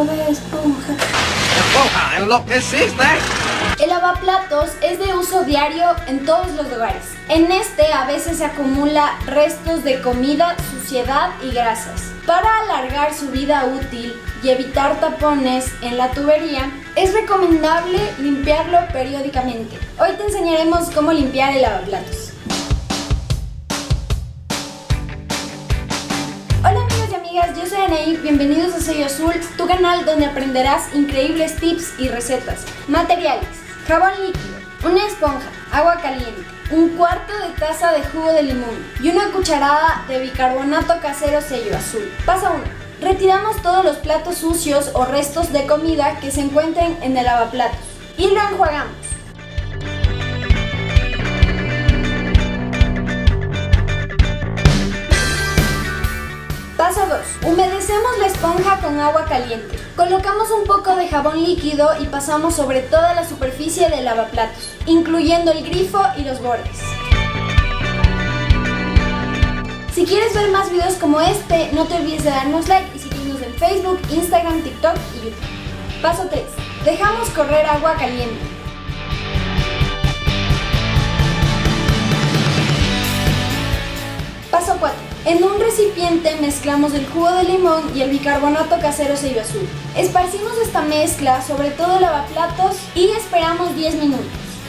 Bob Esponja. ¡Esponja, enloqueciste! El lavaplatos es de uso diario en todos los hogares. En este a veces se acumula restos de comida, suciedad y grasas. Para alargar su vida útil y evitar tapones en la tubería, es recomendable limpiarlo periódicamente. Hoy te enseñaremos cómo limpiar el lavaplatos. Hola amigos y amigas, yo soy Anaí, bienvenidos a Sello Azul, tu canal donde aprenderás increíbles tips y recetas. Materiales: jabón líquido, una esponja, agua caliente, un cuarto de taza de jugo de limón y una cucharada de bicarbonato casero Sello Azul. Paso 1. Retiramos todos los platos sucios o restos de comida que se encuentren en el lavaplatos y lo enjuagamos. Paso 2. Humedecemos la esponja con agua caliente. Colocamos un poco de jabón líquido y pasamos sobre toda la superficie del lavaplatos, incluyendo el grifo y los bordes. Si quieres ver más videos como este, no te olvides de darnos like y seguirnos en Facebook, Instagram, TikTok y YouTube. Paso 3. Dejamos correr agua caliente. Paso 4. En un recipiente mezclamos el jugo de limón y el bicarbonato casero Sello Azul. Esparcimos esta mezcla sobre todo el lavaplatos y esperamos 10 minutos.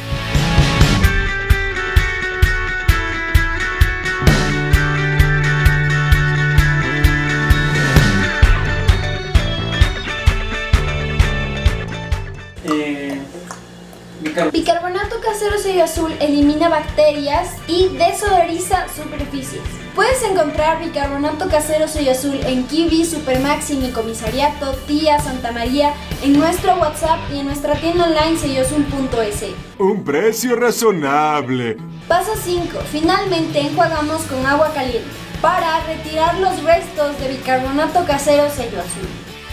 Bicarbonato casero Sello Azul elimina bacterias y desodoriza superficies. Puedes encontrar bicarbonato casero Sello Azul en Kiwi, Supermaxi, Mi Comisariato, Tía, Santa María, en nuestro WhatsApp y en nuestra tienda online selloazul.es. Un precio razonable. Paso 5. Finalmente enjuagamos con agua caliente para retirar los restos de bicarbonato casero Sello Azul.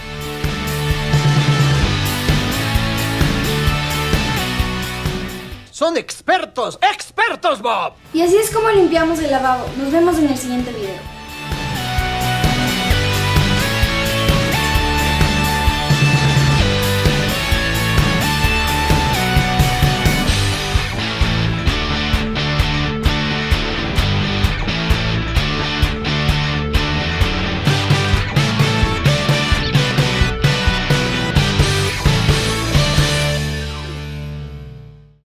¡Son expertos! ¡Expertos, Bob! Y así es como limpiamos el lavabo. Nos vemos en el siguiente video.